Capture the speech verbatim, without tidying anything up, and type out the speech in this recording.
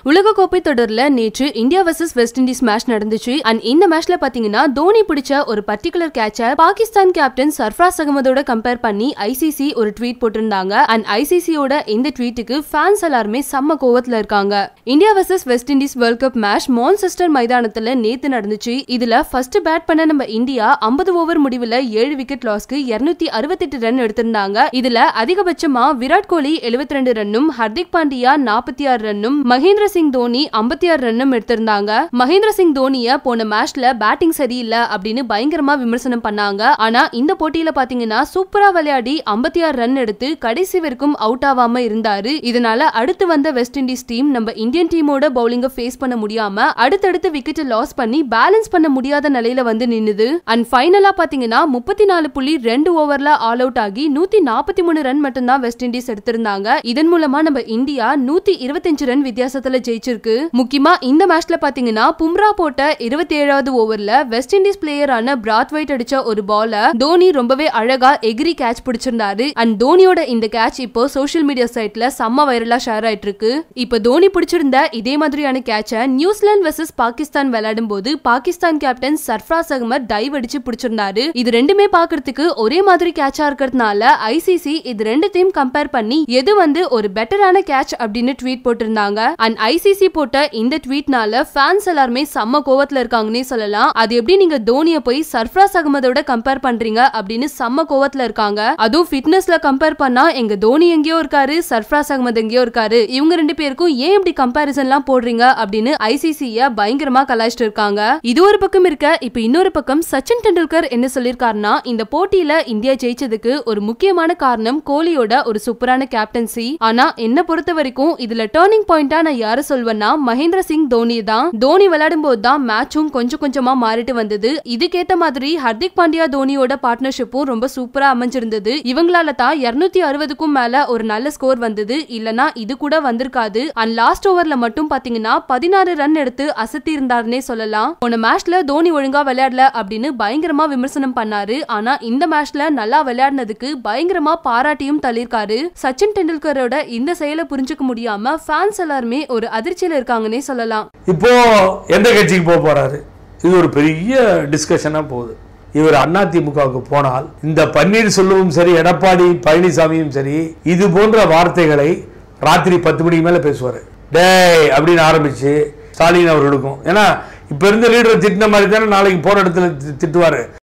உலகக்கோப்பை தொடர்ல நேற்று India versus West Indies match நடந்துச்சு. அண்ட் இந்த மேட்ச்ல பாத்தீங்கன்னா தோனி பிடிச்ச ஒரு பர்டிகுலர் கேட்ச பாகிஸ்தான் கேப்டன் சர்ஃபராஸ் அகமதோட கம்பேர் பண்ணி ஐசிசி ஒரு ட்வீட் போட்டிருந்தாங்க. அண்ட் ஐசிசியோட இந்த ட்வீட்டுக்கு ஃபேன்ஸ் எல்லாருமே செம்ம கோவத்துல இருக்காங்க. India versus West Indies World Cup match Manchester மைதானத்துல நேத்து நடந்துச்சு. இதுல ஃபர்ஸ்ட் பேட் பண்ண நம்ம இந்தியா ஐம்பது ஓவர் முடிவுல ஏழு விக்கெட் லாஸ்க்கு இருநூத்தி அறுபத்தி எட்டு ரன் எடுத்திருந்தாங்க. இதுல அதிகபட்சமா விராட் கோலி எழுபத்தி ரெண்டு ரன்னும், ஹர்திக் பாண்டியா நாற்பத்தி ஆறு ரன்னும், மகேந்திர சிங் தோனி ஐம்பத்தி ஆறு ரன்னும் எடுத்திருந்தாங்க. மகேந்திர சிங் தோனிய போன மேட்ச்ல பேட்டிங் சரியில்லை அப்படின்னு பயங்கரமா விமர்சனம் பண்ணாங்க. ஆனா இந்த போட்டியில பாத்தீங்கன்னா சூப்பரா விளையாடி ஐம்பத்தி ஆறு ரன் எடுத்து கடைசி வரைக்கும் அவுட் ஆகாம இருந்தாரு. இதனால அடுத்து வந்த வெஸ்ட் இண்டீஸ் டீம் நம்ம இந்தியன் டீமோட பவுலிங்க ஃபேஸ் பண்ண முடியாம அடுத்தடுத்து விக்கெட் லாஸ் பண்ணி பேலன்ஸ் பண்ண முடியாத நிலையில வந்து நின்னுது. அண்ட் ஃபைனலா பாத்தீங்கன்னா முப்பத்தி நாலு புள்ளி ரெண்டு ஓவர்ல ஆல் அவுட் ஆகி நூத்தி நாற்பத்தி மூணு ரன் மட்டும் தான் வெஸ்ட் இண்டீஸ் எடுத்திருந்தாங்க. இதன் மூலமா நம்ம இந்தியா நூத்தி இருபத்தஞ்சு ரன் வித்தியாசத்துல ஜெயிச்சிருக்கு. முக்கியமா இந்த மேட்ச்ல பாத்தீங்கன்னா பும்ரா போட்ட இருபத்தி ஏழாவது ஓவர்ல வெஸ்ட் இண்டீஸ் பிளேயரான பிராத்வைட் அடிச்ச ஒரு பால தோனி ரொம்பவே அழகா எகிரி கேட்ச் பிடிச்சிருந்தாரு. அண்ட் தோனியோட இந்த கேட்ச் இப்போ சோசியல் மீடியா சைட்ல செம்ம வைரலா ஷேர் ஆயிட்டு இருக்கு. இப்போ தோனி பிடிச்சிருந்த இதே மாதிரியான கேட்ச நியூசிலாந்து வெர்சஸ் பாகிஸ்தான் விளையாடும் போது பாகிஸ்தான் கேப்டன் சர்ஃபராஸ் அகமத் டைவ் அடிச்சு பிடிச்சிருந்தாரு. இது ரெண்டுமே பாக்குறதுக்கு ஒரே மாதிரி கேட்சா இருக்கிறதுனால ஐசிசி இது ரெண்டுத்தையும் கம்பேர் பண்ணி எது வந்து ஒரு பெட்டரான கேட்ச் அப்படின்னு ட்வீட் போட்டிருந்தாங்க. அண்ட் ஐசிசி போட்ட இந்த ட்வீட்னால ஃபேன்ஸ் எல்லாருமே செம்ம கோவத்துல இருக்காங்கன்னே சொல்லலாம். அது எப்படி நீங்க தோனியை போய் சர்ஃபராஸ் அகமதோட கம்பேர் பண்றீங்க அப்படின்னு செம்ம கோவத்துல இருக்காங்க. அதுவும் ஃபிட்னஸ்ல கம்பேர் பண்ணா எங்க தோனி எங்கேயோ இருக்காரு, சர்ஃபராஸ் அகமது எங்கேயோ இருக்காரு, இவங்க ரெண்டு பேருக்கும் ஏன் இப்படி கம்பேரிசன் எல்லாம் போடுறீங்க அப்படின்னு ஐசிசிய பயங்கரமா கலாய்ச்சிட்டு இருக்காங்க. இது ஒரு பக்கம் இருக்க, இப்ப இன்னொரு பக்கம் சச்சின் டெண்டுல்கர் என்ன சொல்லிருக்காருன்னா, இந்த போட்டியில இந்தியா ஜெயிச்சதுக்கு ஒரு முக்கியமான காரணம் கோலியோட ஒரு சூப்பரான கேப்டன்சி. ஆனா என்ன பொறுத்த வரைக்கும் இதுல டர்னிங் பாயிண்டா நான் யார சொல்வேன்னா மகேந்திர சிங் தோனி தான். தோனி விளையாடும் போது தான் மேட்சும் கொஞ்சம் கொஞ்சமா மாறிட்டு வந்தது. இதுக்கேத்த மாதிரி ஹர்திக் பாண்டியா தோனியோட பார்ட்னர்ஷிப்பும் ரொம்ப சூப்பரா அமைஞ்சிருந்தது. இவங்களால தான் இருநூத்தி அறுபதுக்கும் மேல ஒரு நல்ல ஸ்கோர் வந்தது. இல்லனா இது கூட வந்திருக்காது. அண்ட் லாஸ்ட் ஓவர்ல மட்டும் பாத்தீங்கன்னா பதினாறு ரன் எடுத்து அசத்தி இருந்தாருன்னே சொல்லலாம். போன மேட்ச்ல தோனி ஒழுங்கா விளையாடல அப்படின்னு பயங்கரமா விமர்சனம் பண்ணாரு. ஆனா இந்த மேட்ச்ல நல்லா விளையாடினதுக்கு பயங்கரமா பாராட்டியும் தள்ளிருக்காரு. சச்சின் டெண்டுல்கரோட இந்த செயலை புரிஞ்சுக்க முடியாம ஃபேன்ஸ் எல்லாருமே ஒரு அதிர்ச்சியில இருக்காங்கன்னே சொல்லலாம். இப்போ எந்த கட்சிக்கு போக போறாரு? இது ஒரு பெரிய டிஸ்கஷனா போகுது. இவர் அதிமுகவுக்கு போனால் இந்த பன்னீர்செல்வமும் சரி, எடப்பாடி பழனிசாமியும் சரி, இது போன்ற வார்த்தைகளை ராத்திரி பத்து மணிக்கு மேல பேசுவாரு. டேய் அப்படின்னு ஆரம்பிச்சு ஸ்டாலின் அவர்களுக்கும், ஏன்னா இப்ப இருந்த லீடரை திட்டின மாதிரி தானே நாளைக்கு போற இடத்துல திட்டுவாரு.